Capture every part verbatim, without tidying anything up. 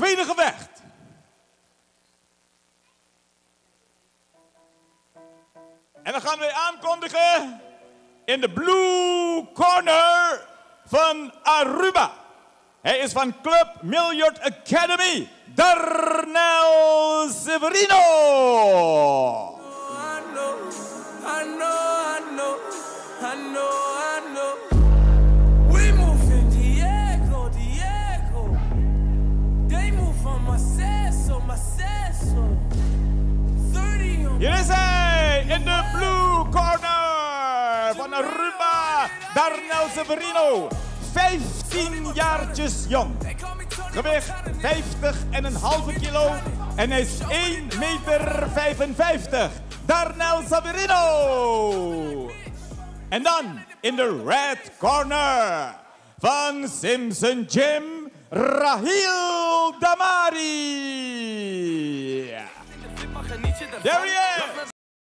tweede gevecht. En dan gaan we aankondigen in de blue corner van Aruba. Hij is van Club Milliard Academy, Darnell Severino. I know, I know, I know, I know, I know. We move in Diego, Diego. They move on Macesso, Macesso. thirty on. Hier is hij in de blue corner van Aruba, Darnell Severino. vijftien jaartjes jong. Gewicht vijftig en een halve kilo. En hij is één meter vijfenvijftig. Darnell Severino. En dan in de red corner van Simpson Gym, Rahil Damari. There he is.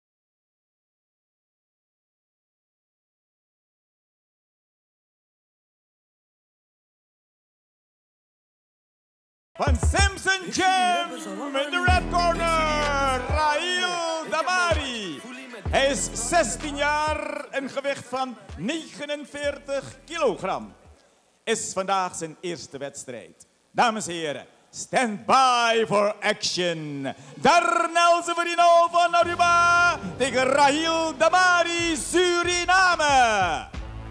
Van Simpson Gym in de red corner, Rahil Damari. Hij is zestien jaar en gewicht van negenenveertig kilogram. Is vandaag zijn eerste wedstrijd. Dames en heren, stand by for action. Darnell Severino van Aruba tegen Rahil Damari, Suriname.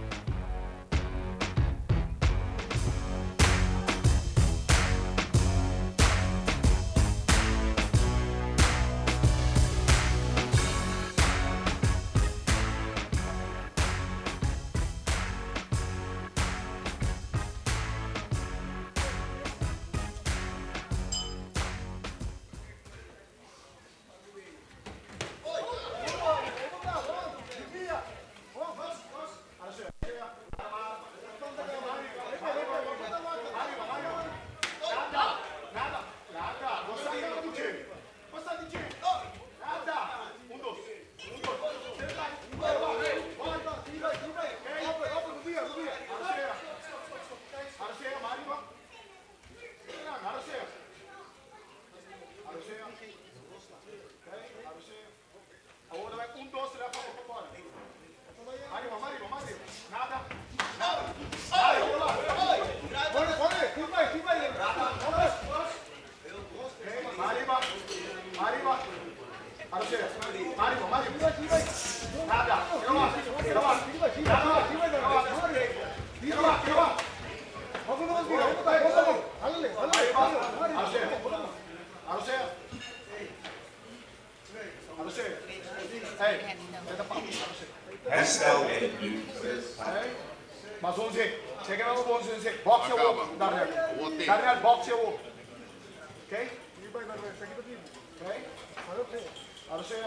Herstel in nu. Maar zo'n zin, zeg je wel gewoon zo'n zin. Box je op, daarnet. Daarnet box je op. Oké? Oké? Arresteer.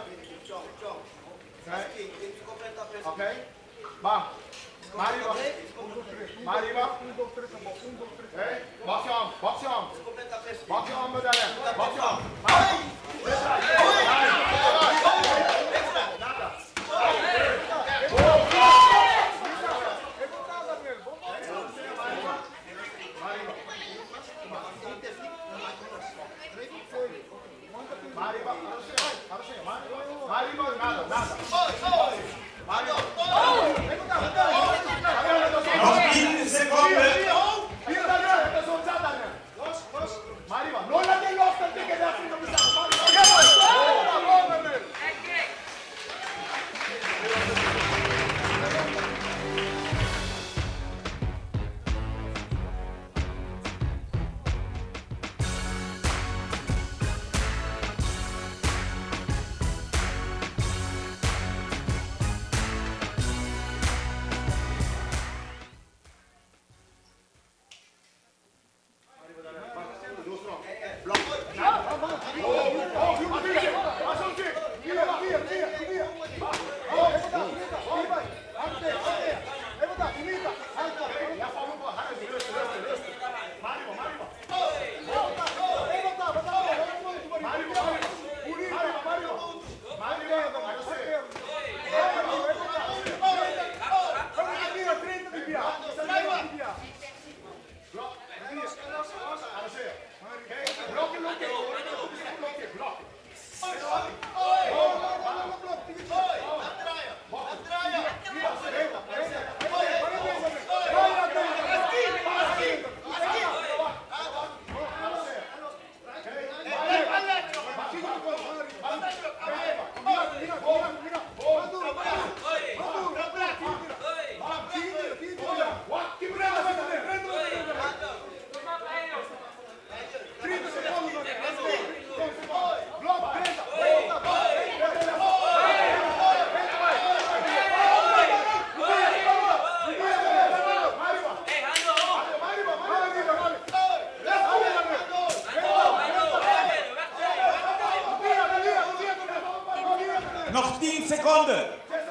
Oké? Maar, Mariba. Mariba. Oké? Box je aan, box je aan. Box je aan met daarnet. Box je aan. Nog tien seconden. Nog tien seconden.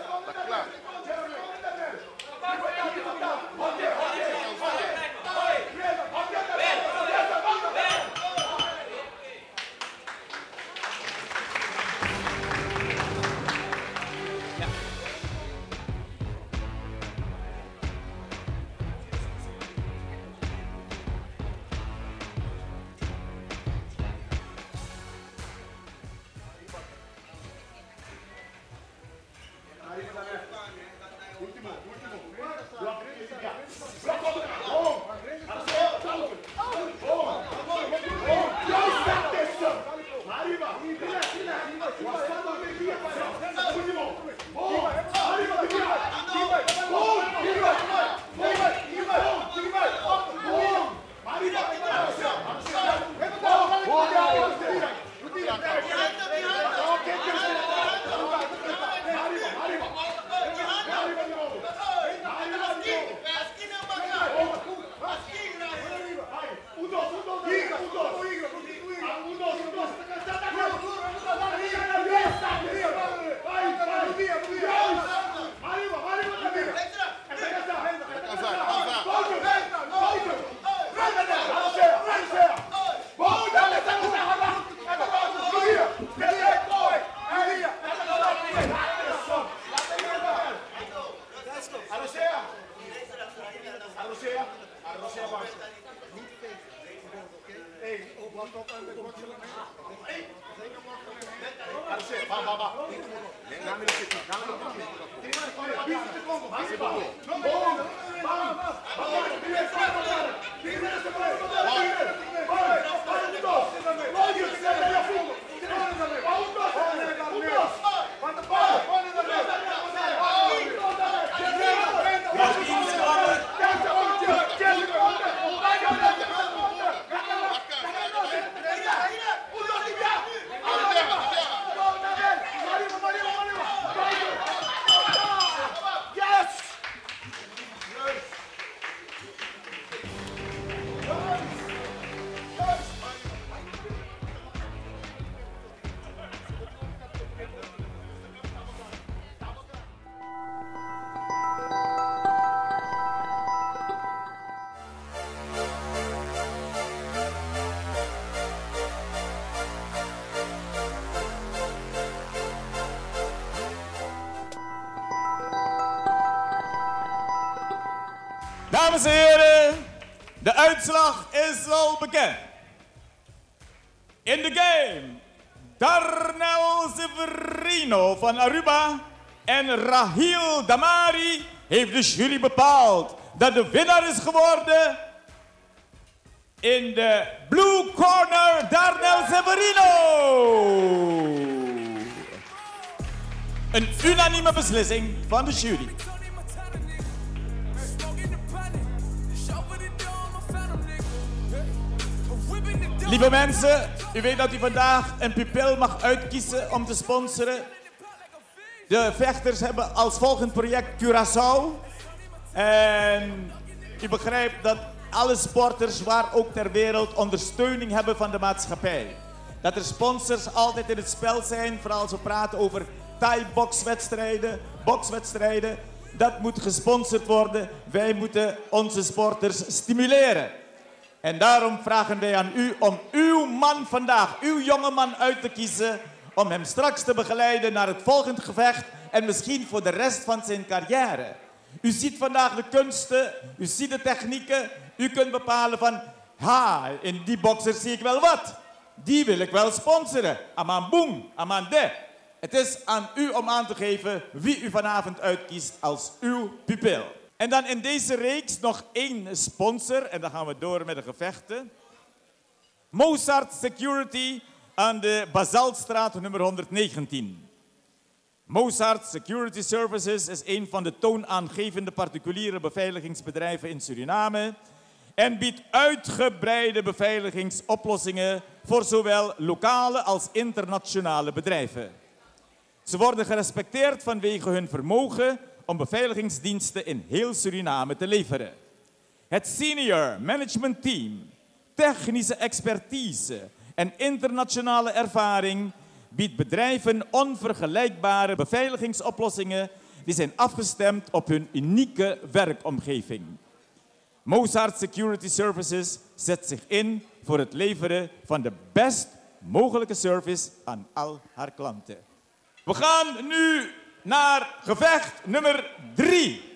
Dames en heren, de uitslag is al bekend. In de game, Darnell Severino van Aruba en Rahil Damari heeft de jury bepaald dat de winnaar is geworden in de blue corner Darnell Severino. Een unanieme beslissing van de jury. Lieve mensen, u weet dat u vandaag een pupil mag uitkiezen om te sponsoren. De vechters hebben als volgend project Curaçao. En u begrijpt dat alle sporters waar ook ter wereld ondersteuning hebben van de maatschappij. Dat er sponsors altijd in het spel zijn, vooral als we praten over Thai-bokswedstrijden, bokswedstrijden. Dat moet gesponsord worden. Wij moeten onze sporters stimuleren. En daarom vragen wij aan u om uw man vandaag, uw jonge man uit te kiezen, om hem straks te begeleiden naar het volgende gevecht en misschien voor de rest van zijn carrière. U ziet vandaag de kunsten, u ziet de technieken, u kunt bepalen van, ha, in die bokser zie ik wel wat. Die wil ik wel sponsoren. Aman boom, aman de. Het is aan u om aan te geven wie u vanavond uitkiest als uw pupil. En dan in deze reeks nog één sponsor. En dan gaan we door met de gevechten. Mozart Security aan de Bazaltstraat nummer honderdnegentien. Mozart Security Services is een van de toonaangevende particuliere beveiligingsbedrijven in Suriname. En biedt uitgebreide beveiligingsoplossingen voor zowel lokale als internationale bedrijven. Ze worden gerespecteerd vanwege hun vermogen om beveiligingsdiensten in heel Suriname te leveren. Het senior management team, technische expertise en internationale ervaring biedt bedrijven onvergelijkbare beveiligingsoplossingen die zijn afgestemd op hun unieke werkomgeving. Mozart Security Services zet zich in voor het leveren van de best mogelijke service aan al haar klanten. We gaan nu naar gevecht nummer drie.